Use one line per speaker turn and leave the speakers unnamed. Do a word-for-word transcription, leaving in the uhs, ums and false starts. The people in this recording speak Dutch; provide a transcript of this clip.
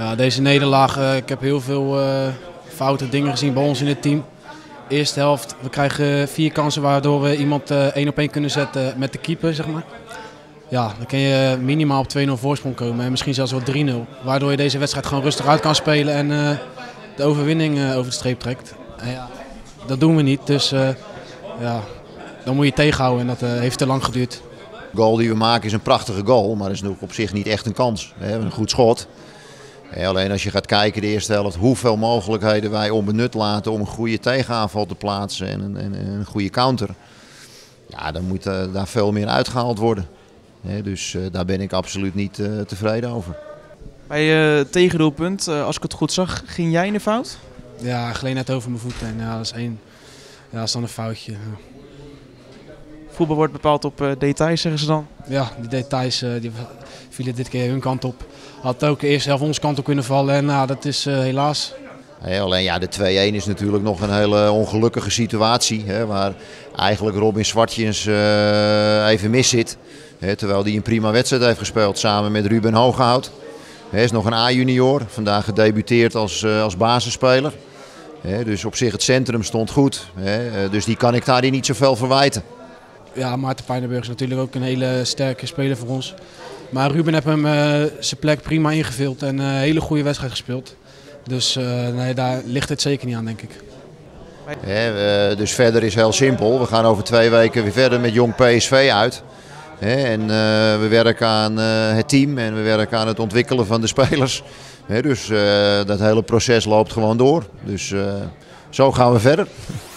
Ja, deze nederlaag, uh, ik heb heel veel uh, foute dingen gezien bij ons in het team. Eerste helft, we krijgen vier kansen waardoor we iemand uh, één op één kunnen zetten met de keeper, zeg maar. Ja, dan kun je minimaal op twee nul voorsprong komen en misschien zelfs wel drie nul. Waardoor je deze wedstrijd gewoon rustig uit kan spelen en uh, de overwinning uh, over de streep trekt. En ja, dat doen we niet, dus uh, ja, dan moet je tegenhouden en dat uh, heeft te lang geduurd.
De goal die we maken is een prachtige goal, maar is op zich niet echt een kans. We hebben een goed schot. Alleen als je gaat kijken de eerste helft, hoeveel mogelijkheden wij onbenut laten om een goede tegenaanval te plaatsen en een, en een goede counter. Ja, dan moet uh, daar veel meer uitgehaald worden. He, dus uh, daar ben ik absoluut niet uh, tevreden over.
Bij het uh, tegendoelpunt, uh, als ik het goed zag, ging jij in de fout?
Ja, gleed net over mijn voeten en ja, dat is één. Ja, dat is dan een foutje. Ja.
Voetbal wordt bepaald op uh, details, zeggen ze dan?
Ja, die details uh, die vielen dit keer hun kant op. Had ook eerst zelf onze kant op kunnen vallen en nou, dat is uh, helaas.
Hey, alleen ja, de twee-een is natuurlijk nog een hele ongelukkige situatie. Hè, waar eigenlijk Robin Zwartjens uh, even mis zit. Hè, terwijl hij een prima wedstrijd heeft gespeeld samen met Ruben Hogehout. Hij is nog een A-junior, vandaag gedebuteerd als, uh, als basisspeler. Hè, dus op zich het centrum stond goed. Hè, dus die kan ik daar niet zoveel verwijten.
Ja, Maarten Pijnenburg is natuurlijk ook een hele sterke speler voor ons. Maar Ruben heeft hem uh, zijn plek prima ingevuld en een hele goede wedstrijd gespeeld. Dus uh, nee, daar ligt het zeker niet aan, denk ik.
He, uh, dus verder is heel simpel. We gaan over twee weken weer verder met Jong P S V uit. He, en uh, we werken aan uh, het team en we werken aan het ontwikkelen van de spelers. He, dus uh, dat hele proces loopt gewoon door. Dus uh, zo gaan we verder.